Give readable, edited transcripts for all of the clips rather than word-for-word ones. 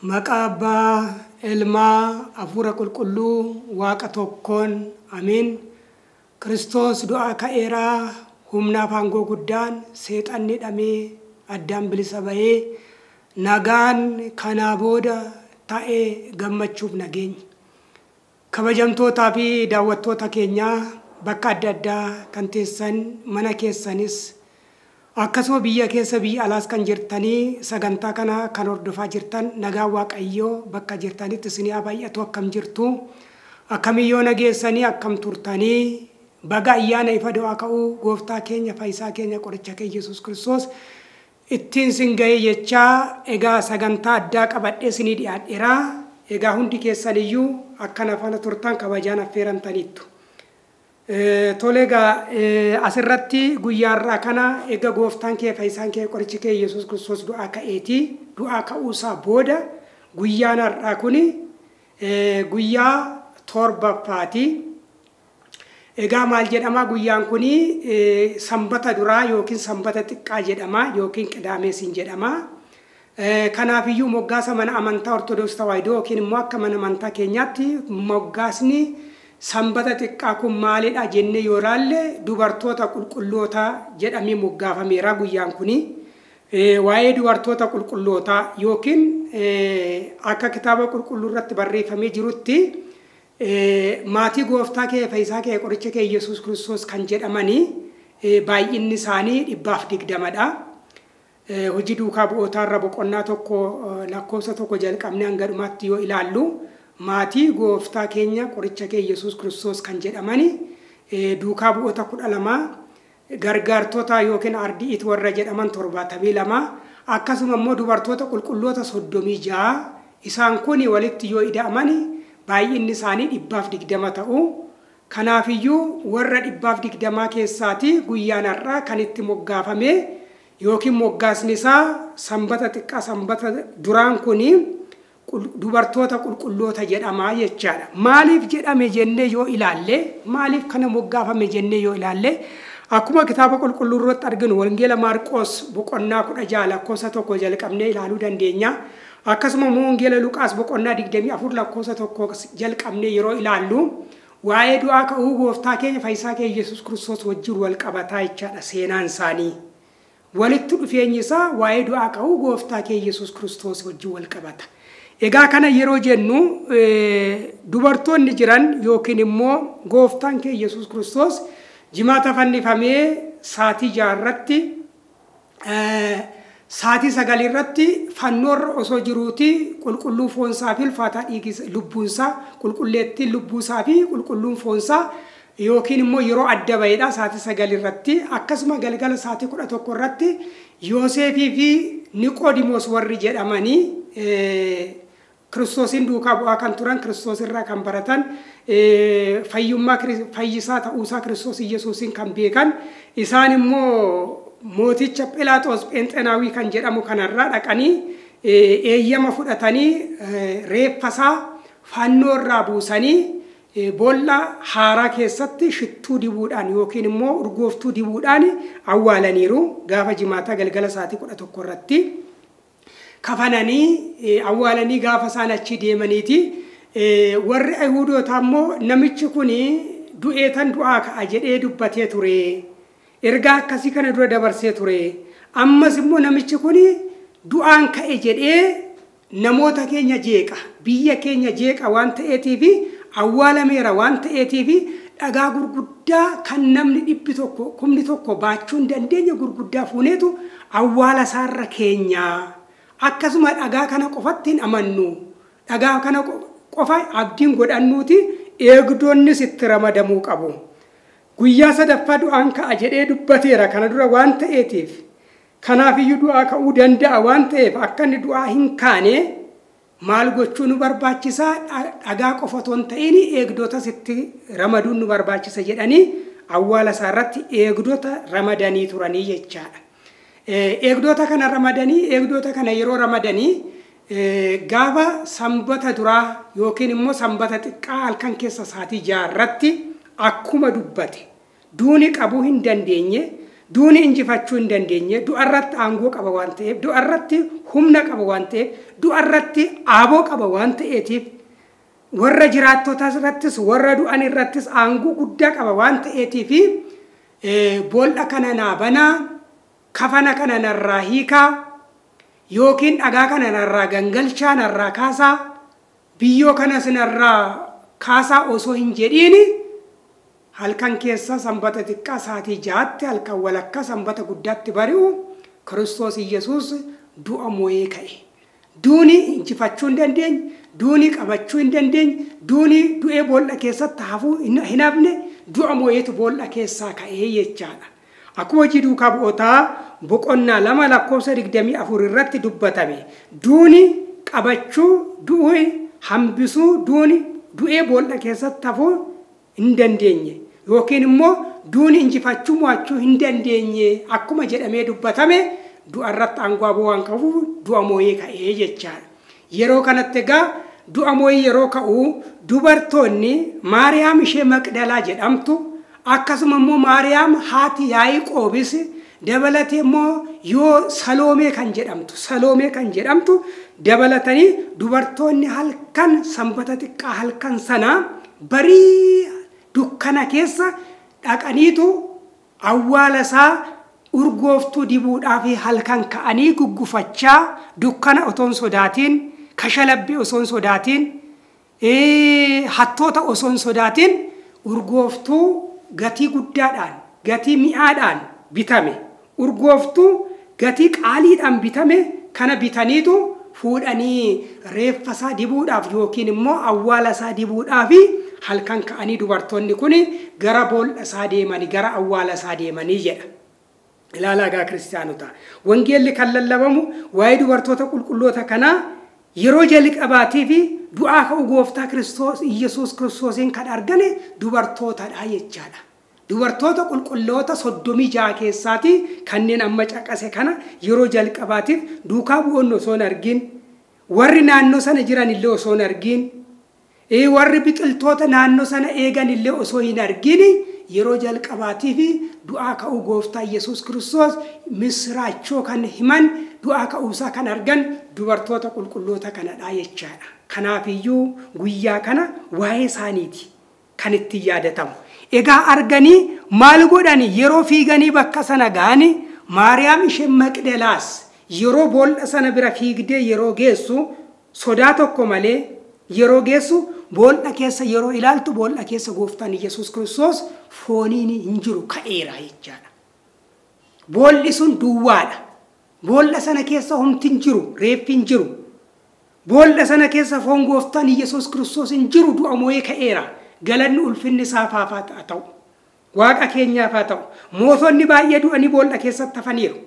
Maqaba ilma afura qulqullu waaqa tokkoon amiin. Kiristoos du'aa ka'eeraa humnaaf aangoo guddaan seexanni dhamee addaan bilisa bahee nagaan kanaa booda ta'ee gammachuuf nageenya. Kabajamtootaa fi daawwattoota keenyaa bakka adda addaa kan teessan mana keessanis akkasuma biyya keessa biyya alaas kan jirtanii sagantaa kana kan hordofaa jirtan nagaa waaqayyoo bakka jirtanitti isinii baay'atu akkam jirtu akkamiyyoo nageessanii akkam turtanii baga ayyaana ifa du'aa ka'uu gooftaa keenya fayyisaa keenya qoricha keenya Yesuus Kiristoos ittiin sin ga'ee jechaa egaa sagantaa addaa qabadhee isinii dhiyaadheera. Egaa hundi keessaniyyuu akkana faana turtan kabajaan affeeramtaniittu. Tolega asirratti guyyaarraa kana egaa gooftaan kee fayyisaan kee qorichi kee Yesuus Kiristoos du'aa ka'eeti. Du'aa ka'uusaa booda guyyaan har'aa kuni guyyaa torbaffaati. Egaa maal jedhama guyyaan kuni sanbata duraa yookiin sanbata xiqqaa jedhama yookiin qidaameesiin jedhama. Kanaafiyyuu moggaasa mana amantaa Ortodoksii Tawaahidoo yookiin immoo akka mana amantaa keenyaatti moggaasni sanbata xiqqaa kun maalidha jennee yoo ilaalle dubartoota qulqulloota jedhamee moggaafameera guyyaan kuni. Waa'ee dubartoota qulqullootaa yookiin akka kitaaba qulqulluu irratti barreeffamee jirutti maatii gooftaa kee fayyisaa kee qoricha kee Yesuus Kiristoos kan jedhamanii baay'inni isaanii 120dha. Hojii duukaa bu'ootaa irra boqonnaa tokko lakkoofsa tokko jalqabnee hanga dhumaatti yoo ilaallu maatii gooftaa keenya qoricha kee Yesuus Kiristoos kan jedhamanii duukaa bu'oota 12 gargaartota yookiin ardiitti warra jedhaman 72 akkasuma immoo dubartoota qulqulloota 36 isaan kun walitti yoo ida'amani baay'inni isaanii 120 ta'u. Kanaafiyyuu warra 120 keessaati guyyaan har'aa kan itti moggaafame yookiin moggaasni isaa sanbata xiqqaa sanbata duraan kuni dubartoota qulqulloota jedhama jechaadha. Maaliif jedhame jennee yoo ilaalle maaliif kana moggaafame jennee yoo ilaalle akkuma kitaaba qulqulluu irratti arginu wangeela Maarqos boqonnaa 16 lakkoofsa 1 jalqabnee ilaaluu dandeenya. Akkasuma wangeela Luqaas boqonnaa 24 lakkoofsa 1 jalqabnee yeroo ilaallu waa'ee du'aa ka'uu gooftaa keenya fayyisaa keenya Yesuus Kiristoos wajjin wal qabataa jechaadha seenaan isaanii. Walitti dhufeenyi isaa waa'ee du'aa ka'uu gooftaa keenya Yesuus Kiristoos wajjin wal qabata. Egaa kana yeroo jennu dubartoonni jiran yookiin immoo gooftaan keenya Yesuus Kiristoos jimaata fannifamee saatii 6 irratti saatii 9 irratti fannoorra osoo jiruuti qulqulluu foonsaa fi ulfaataa dhiigisa lubbuunsaa qulqulleetti lubbuusaa fi qulqulluun foonsaa yookiin immoo yeroo adda baheedha saatii 9 irratti akkasuma galgala saatii 11 irratti Yoosefii fi Niqoodimoos warri jedhamanii Kiristoosin duukaa bu'aa kan turan Kiristoos irraa kan baratan fayyummaa fayyisaa ta'uusaa Kiristoos Yesuusin kan beekan isaan immoo mooticha Phiilaaxoos Pheenxenaawii kan jedhamu kanarraa dhaqanii eeyyama fudhatanii reeffasaa fannoo irraa buusanii boolla haaraa keessatti shittuu dibuudhaan yookiin immoo urgooftuu dibuudhaan awwaalaniiru gaafa jimaata galgala saatii 11 irratti kafananii awwaalanii gaafa isaan achi deemaniiti warri Ayhuudoota immoo namichi kun du'eetan du'aa ka'a jedhee dubbatee ture ergaa akkasii kana dura dabarsee ture ammas immoo namichi kun du'aan ka'e jedhee namoota keenya jeeqa biyya keenya jeeqa waan ta'eetiif awwaalameera waan ta'eetiif dhagaa gurguddaa kan namni 100 baachuu hin dandeenye gurguddaa fuuneetu awwaala isaarra keenya akkasuma dhagaa kana qofatti hin amannu dhagaa kana qofa abdiin godhannuuti eegdonnis itti ramadamuu qabu. Guyyaa sadaffaa du'aan ka'a jedhee dubbateera kana dura waan ta'eetiif kanaafiyyuu du'aa ka'uu danda'a waan ta'eef akka inni du'aa hin kaane maal gochuu nu barbaachisa dhagaa qofa otoo hin ta'in eegdotas itti ramaduun nu barbaachisa jedhanii awwaala isaarratti eegdota ramadanii turanii jechaadha. Eegdota kana ramadanii eegdota kana yeroo ramadanii gaafa sanbata duraa yookiin immoo sanbata xiqqaa halkan keessa saatii 6 irratti akkuma dubbate duuni qabuu hin dandeenye duuni injifachuu hin dandeenye du'arratti aangoo qaba waan ta'eef du'arratti humna qaba waan ta'eef du'arratti aaboo qaba waan ta'eetiif warra jiraattotas irrattis warra du'an irrattis aangoo guddaa qaba waan ta'eetiif boolla kana naabanaa kafana kana narraa hiikaa yookiin dhagaa kana narraa gangalchaa narraa kaasaa biyyoo kana sinarraa kaasaa osoo hin jedhiini halkan keessa sanbata xiqqaa saatii 6tti halkan walakkaa sanbata guddaatti bari'u Kiristoos Yesuus du'a moo'ee ka'e. Duuni injifachuu hin dandeenye, duuni qabachuu hin dandeenye, duuni du'ee boolla keessatti hafuu hin hafne du'a moo'eetu boolla keessaa ka'ee jechaadha. Akkuma hojii duukaa bu'ootaa boqonnaa 2 lakkoofsa 24 irratti dubbatame. Duuni qabachuu, du'ee hambisuu, duuni du'ee boolla keessatti hafuu hin dandeenye. Yookiin immoo duuni injifachuu mo'achuu hin dandeenye akkuma jedhamee dubbatame du'arratti aangoo waan qabuuf du'a moo'ee ka'ee jechaadha. Yeroo kanatti egaa du'a moo'ee yeroo ka'u dubartoonni Maariyaam ishee Maqdalaa jedhamtu akkasuma immoo Maariyaam haati Yaaqoobis dabalatee immoo yoo Saloomee kan jedhamtu dabalatanii dubartoonni halkan sanbata xiqqaa halkan sana barii dukkana keessa dhaqaniitu awwaala isaa urgooftuu dibuudhaaf halkan ka'anii guggufachaa dukkana otoon sodaatiin kashalabbii osoon sodaatiin hattoota osoon sodaatiin urgooftuu gatii guddaadhaan gatii mi'aadhaan bitame urgooftuu gatii qaaliidhaan bitame kana bitaniitu fuudhanii reeffa isaa dibuudhaaf yookiin immoo awwaala isaa dibuudhaaf halkan ka'anii dubartoonni kun gara boolla isaa deemanii gara awwaala isaa deemanii jedha. Ilaalaa gaa kiristaanota wangeelli kan lallabamu waa'ee dubartoota qulqulloota kanaa yeroo jalqabaatiif du'aa ka'uu gooftaa Kiristoos Yesuus Kiristoosiin kan argane dubartootadha jechaadha. Dubartoota qulqulloota 36 keessaati kanneen amma caqase kana yeroo jalqabaatiif duukaa bu'oon osoo hin argin warri naannoo sana jiran illee osoo hin argin warri biqiltoota naannoo sana eegan illee osoo hin argin yeroo jalqabaatiif du'aa ka'uu gooftaa Yesuus Kiristoos misraachoo kan himan du'aa ka'uusaa kan argan dubartoota qulqulloota kanadha jechaadha. Kanaafiyyuu guyyaa kana waa'ee isaaniiti kan itti yaadatamu. Egaa arganii maal godhani yeroo fiiganii bakka sana ga'ani Maariyaam ishee Maqdalaas yeroo boolla sana bira fiigdee yeroo geessu sodaa tokko malee yeroo geessu boolla keessa yeroo ilaaltu boolla keessa gooftaan Yesuus Kiristoos fooniin hin jiru ka'eera jechaadha. Boolli sun duwwaadha. Boolla sana keessa homti hin jiru, reeffi hin jiru. Boolla sana keessa foon gooftaan Yesuus Kiristoos hin jiru du'a moo'ee ka'eera. Galanni ulfinni isaaf haa ta'u. Waaqa keenyaaf haa ta'u. Mootonni baay'ee du'anii boolla keessatti hafaniiru.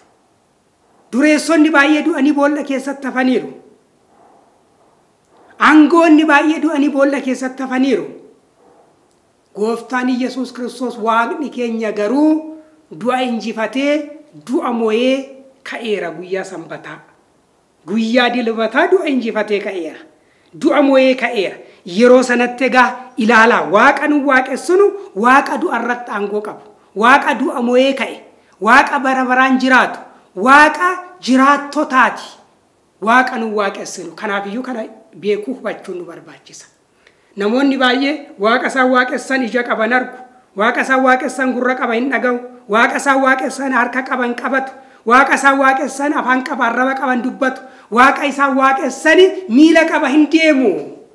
Dureessonni baay'ee du'anii boolla keessatti hafaniiru. Aangoonni baay'ee du'anii boolla keessatti hafaniiru. Gooftaan Yesuus Kiristoos Waaqni keenya garuu du'a injifatee du'a moo'ee ka'eera guyyaa sanbataa. Guyyaa dilbataa du'a injifatee ka'eera. Du'a moo'ee ka'eera. Yeroo sanatti egaa ilaalaa waaqa nu waaqessinu waaqa du'arratti aangoo qabu. Waaqa du'a moo'ee ka'e. Waaqa bara baraan jiraatu. Waaqa jiraattotaati. Waaqa nu waaqessinu. Kanaafiyyuu kana beekuu hubachuun nu barbaachisa. Namoonni baay'ee waaqa isaan waaqessan ija qaban argu. Waaqa isaan waaqessan gurra qaba hin dhaga'u. Waaqa isaan waaqessan harka qaban qabatu. Waaqa isaan waaqessan afaan qaba arraba qaban dubbatu. Waaqa isaan waaqessan miila qaba hin deemu.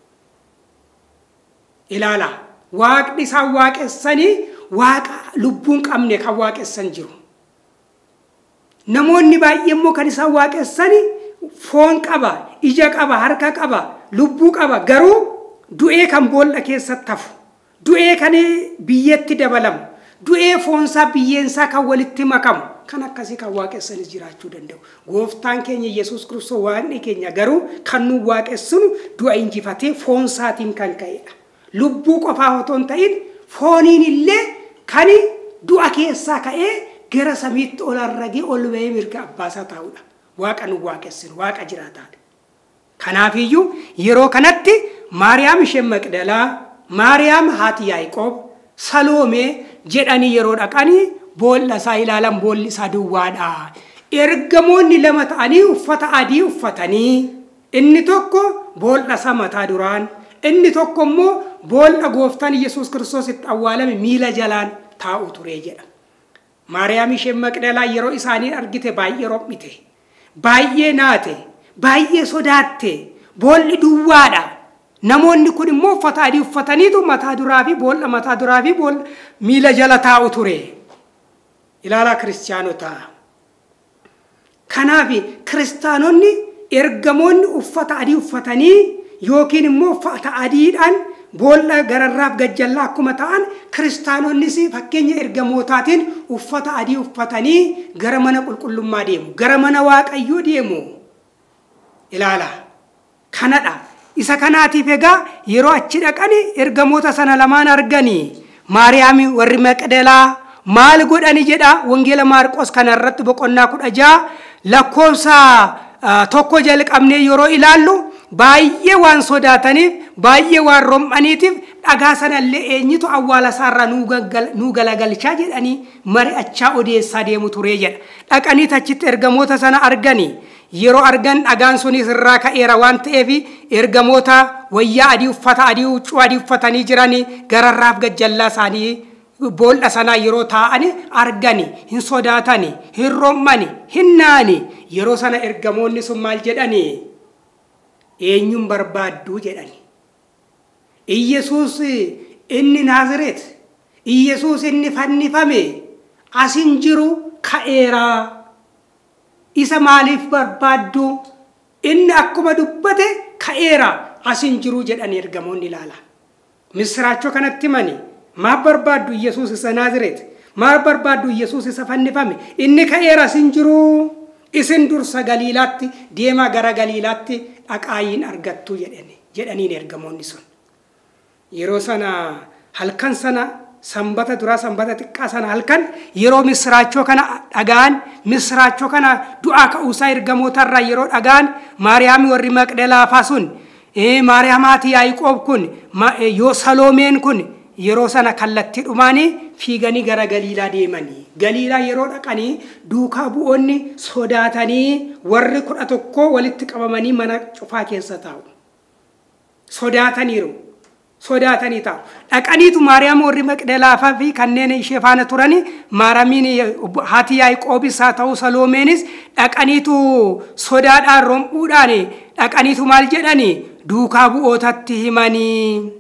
Ilaala waaqni isaan waaqessan waaqa lubbuun qabne kan waaqessan jiru. Namoonni baay'ee immoo kan isaan waaqessan foon qaba, ija qaba, harka qaba, lubbuu qaba garuu du'ee kan boolla keessatti hafu. Du'ee kan biyyatti dabalamu. Du'ee foonsaa biyyeensaa kan walitti makamu. Kan akkasii kan waaqessanis jiraachuu danda'u. Gooftaan keenya Yesuus Kiristoos Waaqni keenya garuu kan nu waaqessinu du'a injifatee foonsaatiin kan ka'edha. Lubbuu qofaa otoo hin ta'in fooniin illee kan du'a keessaa ka'ee gara samiitti ol arragee ol ba'ee mirga abbaasaa taa'udha. Waaqa nu waaqessinu waaqa jiraataadha. Kanaafiyyuu yeroo kanatti Maariyaam isheen Maqdalaa, Maariyaam haati Yaaqoob, Saloomee jedhanii yeroo dhaqanii boolla isaa ilaalan boolli isaa duwwaadha. Ergamoonni lama ta'anii uffata adii uffatanii inni tokko boolla isaa mataa duraan inni tokko immoo boolla gooftaan Yesuus Kiristoos itti awwaalame miila jalaan taa'u ture jedha. Maariyaam isheen Maqdalaa yeroo isaanii argite baay'ee rom'ite, baay'ee naate, baay'ee sodaatte, boolli duwwaadha. Namoonni kun immoo uffata adii uffataniitu mataa duraa fi boolla miila jala taa'u ture. Ilaalaa kiristaanota. Kanaaf kiristaanonni ergamoonni uffata adii uffatanii yookiin immoo uffata adiidhaan boolla gararraaf gajjallaa akkuma ta'an kiristaanonnis fakkeenya ergamootaatiin uffata adii uffatanii gara mana qulqullummaa deemu, gara mana Waaqayyoo deemu. Ilaala. Kanadha. Isa kanaatiif egaa yeroo achi dhaqani ergamoota sana lamaan arganii Maariyaam warri Maqdalaa maal godhani jedha wangeela Maarqos kanarratti boqonnaa 16 lakkoofsa tokko jalqabnee yeroo ilaallu baay'ee waan sodaataniif baay'ee waan rom'aniitiif dhagaa sanallee eenyitu awwaala isaarraa nuu galagalchaa jedhanii mari'achaa odeessaa deemu ture jedha. Dhaqanii achitti ergamoota sana arganii yeroo argan dhagaan sunis irraa ka'eera waan ta'eef ergamoota wayyaa adii uffata adii huccuu adii uffatanii jiranii gararraaf gajjallaa isaanii boolla sana yeroo taa'ani argani hin sodaatani hin rom'ani hin naani. Yeroo sana ergamoonni sun maal jedhani? Eenyuun barbaaddu jedhani. Iyesuus inni Naazireet, Iyesuus inni fannifame asin jiru ka'eera. Isa maaliif barbaaddu? Inni akkuma dubbate ka'eera asin jiru jedhani ergamoonni. Ilaala. Misraachoo kanatti mani maaf barbaaddu Iyesuus isa Naazireet? Maaf barbaaddu Iyesuus isa fannifame? Inni ka'eera asin jiru. Isin dursa Galiilaatti deemaa gara Galiilaatti dhaqaayiin argattu jedhaniin ergamoonni sun. Yeroo sana halkan sana sanbata duraa sanbata xiqqaa sana halkan yeroo misraachoo kana dhagaan misraachoo kana du'aa ka'uusaa ergamootarraa yeroo dhagaan Maariyaam warri Maqdalaa sun Maariyaamaati Yaaqoob kun yoo Saloomeen kun yeroo sana kallattii dhumaanii fiiganii gara Galiilaa deemanii. Galiilaa yeroo dhaqanii duukaa bu'oonni sodaatanii warri 11 walitti qabamanii mana cufaa keessa taa'u. Sodaataniiru. Sodaatanii taa'u. Dhaqaniitu Maariyaam warri Maqdalaa fi kanneen ishee faana turanii Maariyaamiin haati Yaaqoobis haa ta'u Salomeenis dhaqaniitu sodaadhaan rom'uudhaan dhaqaniitu maal jedhanii duukaa bu'ootatti himanii.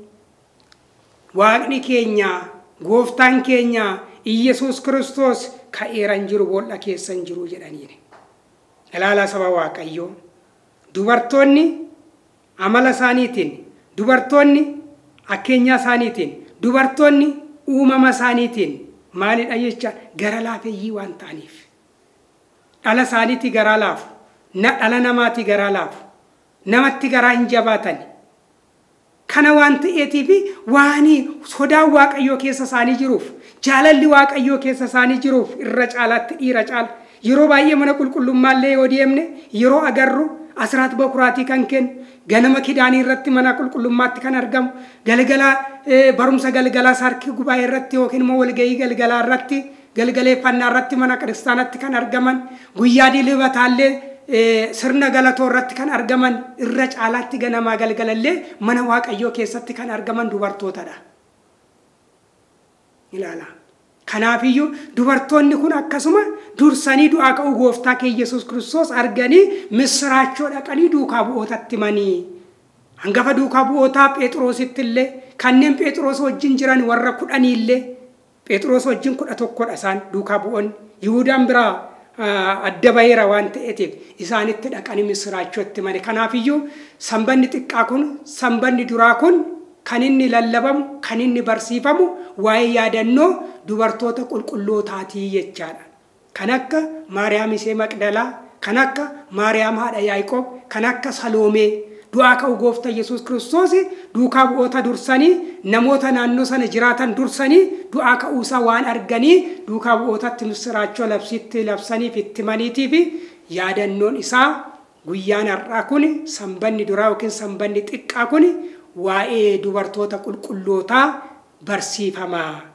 Waaqni keenya gooftaan keenya Iyesuus Kiristoos ka'eeran jiru boolla keessan jiru jedhaniin. Ilaalaa saba Waaqayyoo. Dubartoonni amala isaaniitiin, dubartoonni akkeenya isaaniitiin, dubartoonni uumama isaaniitiin maalidha jecha gara laafeeyyii waan ta'aniif. Dhala isaaniitti garaa laafu, dhala namaatti garaa laafu, namatti garaa hin jabaatan. Kana waan ta'eetiif waani sodaa Waaqayyoo keessa isaanii jiruuf jaalalli Waaqayyoo keessa isaanii jiruuf irra caalaatti dhiira caala yeroo baay'ee mana qulqullummaallee yoo deemne yeroo agarru asraat bakuraatii kan kennu ganama kidaanii irratti mana qulqullummaatti kan argamu galgala barumsa galgalaa sarki gubaa'ee irratti yookiin immoo walgahii galgalaa irratti galgaleeffannaa irratti mana kiristaanaatti kan argaman guyyaa dilbataallee sirna galatoo irratti kan argaman irra caalaatti ganamaa galgalallee mana Waaqayyoo keessatti kan argaman dubartootadha. Ilaala. Kanaafiyyuu dubartoonni kun akkasuma dursanii du'aa ka'uu gooftaa keenya Yesuus Kiristoos arganii misraachoo dhaqanii duukaa bu'ootatti himanii. Hangafa duukaa bu'ootaa Phexrositti illee kanneen Phexros wajjin jiran warra 10 illee Phexros wajjin 11dha isaan duukaa bu'oonni. Yihuudaan biraa adda baheera waan ta'eetiif isaanitti dhaqanii misraachootti himanii. Kanaafiyyuu sanbanni xiqqaa kun sanbanni duraa kun kan inni lallabamu kan inni barsiifamu waa'ee yaadannoo dubartoota qulqullootaatii jechaadha. Kan akka Maariyaam ishee Maqdalaa, kan akka Maariyaam haadha Yaaqoob, kan akka Saloomee du'aa ka'uu gooftaa Yesuus Kiristoos duukaa bu'oota dursanii namoota naannoo sana jiraatan dursanii du'aa ka'uusaa waan arganii duukaa bu'ootatti misraachoo labsaniif itti himaniitiif yaadannoon isaa guyyaan har'aa kun sanbanni duraa yookiin sanbanni xiqqaa kun waa'ee dubartoota qulqullootaa barsiifama.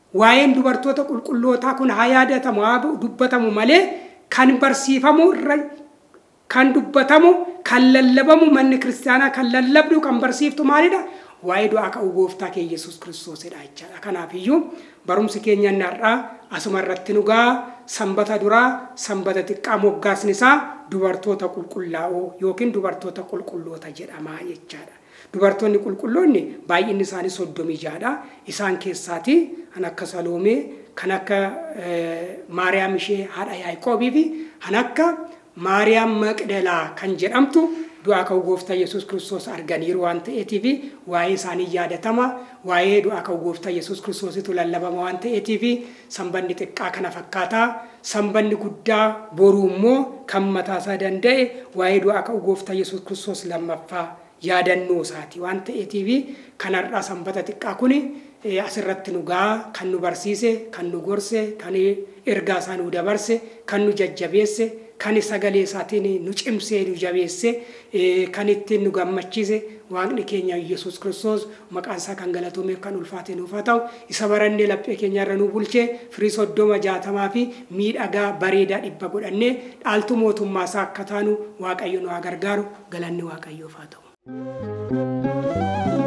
waa'een dubartoota qulqullootaa kun haa yaadatamu haa dubbatamu malee kan barsiifamu kan dubbatamu kan lallabamu manni kiristaanaa kan lallabdu kan barsiiftu maalidha waa'ee du'aa ka'uu gooftaa keenya Yesuus Kiristoosidha jechaadha. Kanaaf iyyuu barumsi keenya narraa asuma irratti nugaa sanbata duraa sanbata xiqqaa moggaasni isaa dubartoota qulqullaa'oo yookiin dubartoota qulqulloota jedhamaa jechaadha. Dubartoonni qulqulloonni baay'inni isaanii 36dha. Isaan keessaati kan akka Saloomee, kan akka Maariyaam ishee haadha Yaaqoobii fi kan akka Maariyaam Maqdalaa kan jedhamtu du'aa ka'uu gooftaa Yesuus Kiristoos arganiiru waan ta'eetiif waa'ee isaanii yaadatama. Waa'ee du'aa ka'uu gooftaa Yesuus Kiristoositu lallabama waan ta'eetiif sanbanni xiqqaa kana fakkaata. Sanbanni guddaa boruu immoo kan mataasaa danda'e waa'ee du'aa ka'uu gooftaa Yesuus Kiristoos lammaffaa yaadannoo isaati waan ta'eetiif kanarraa sanbata xiqqaa kuni asirratti nugaa kan nu barsiise kan nu gorse kan ergaa isaa nu dabarse kan nu jajjabeesse kan sagalee isaatiin nu cimsee nu jabeesse kan ittiin nu gammachiise waaqni keenya Yesuus Kiristoos maqaan isaa kan galatoomeef kan ulfaate nuuf haa ta'u isa barannee laphee keenya irra nu bulchee firii 30 60 fi miidhagaa bareedaa 100 godhannee dhaaltu mootummaa isaa akka taanu waaqayyo nu haa gargaaru galanni waaqayyoof haa ta'u.